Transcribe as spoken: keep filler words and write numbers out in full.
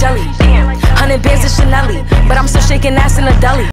jelly. Hundred bands of Chanel, but I'm still shaking ass in a deli.